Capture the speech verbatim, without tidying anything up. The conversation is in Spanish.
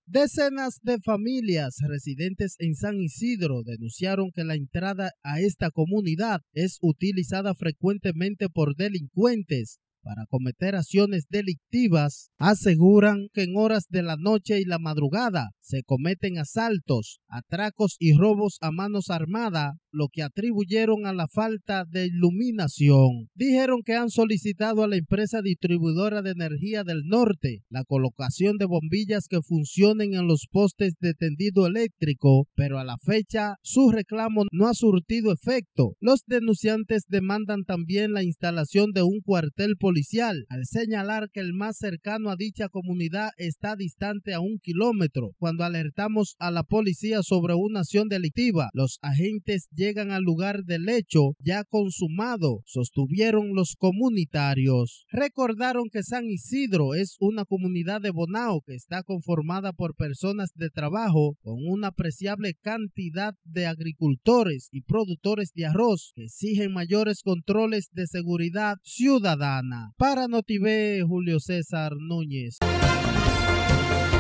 Decenas de familias residentes en San Isidro denunciaron que la entrada a esta comunidad es utilizada frecuentemente por delincuentes para cometer acciones delictivas. Aseguran que en horas de la noche y la madrugada se cometen asaltos, atracos y robos a manos armadas, lo que atribuyeron a la falta de iluminación. Dijeron que han solicitado a la empresa distribuidora de energía del norte la colocación de bombillas que funcionen en los postes de tendido eléctrico, pero a la fecha su reclamo no ha surtido efecto. Los denunciantes demandan también la instalación de un cuartel policial, al señalar que el más cercano a dicha comunidad está distante a un kilómetro. Cuando alertamos a la policía sobre una acción delictiva, los agentes llegan al lugar del hecho ya consumado, sostuvieron los comunitarios. Recordaron que San Isidro es una comunidad de Bonao que está conformada por personas de trabajo con una apreciable cantidad de agricultores y productores de arroz que exigen mayores controles de seguridad ciudadana. Para Notivé, Julio César Núñez.